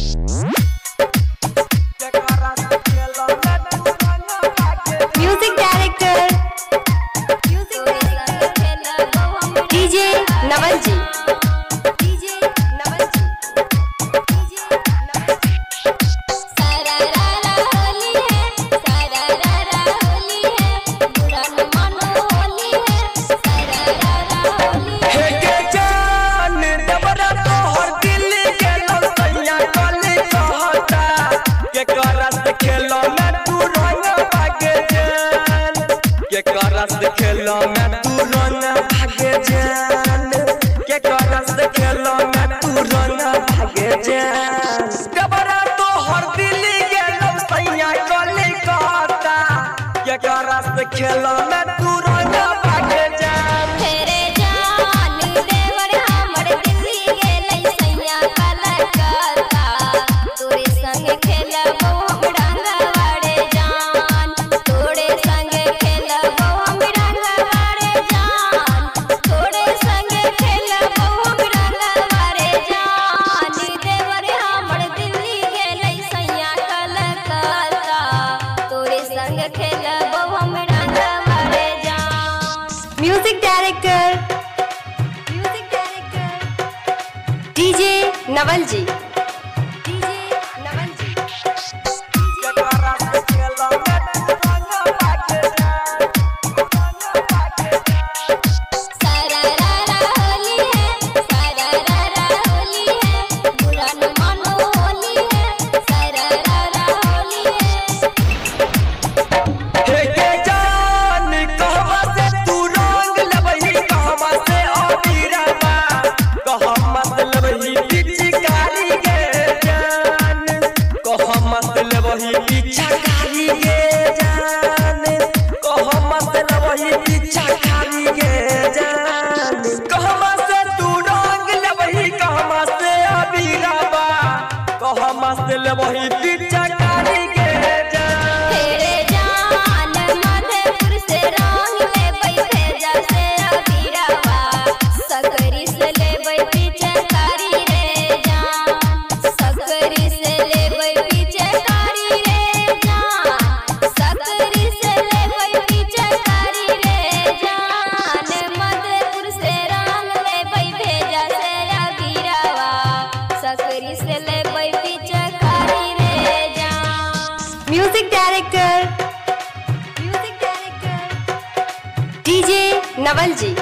Music director DJ नवल जी। खेलो में तू रंग भागे जान के करस खेलो में तू रंग भागे जान डबरा तो हर दिल गेलो सैया कले कहता के करस खेलो में तू रंग भागे जान तेरे जान देवर हमर दिल गेलै सैया कले कहता तोरे संग खेलबो हम रंगवाड़े जान तोरे संग खेलबो हम म्यूजिक डायरेक्टर डीजे नवल जी। वही पीछा कारी गे जान कह मतलब वही पीछा कारी गे जान कहमा से तू रंग लेबही कहमा से अबीराबा कहमा से लेबही पीछा कारी गे जान तेरे जान मधेपुर से रंग लेबै भेजा से अबीराबा सकरी से लेबै पीछा कारी रे जान सकरी से लेबै पीछा म्यूजिक डायरेक्टर डीजे नवल जी।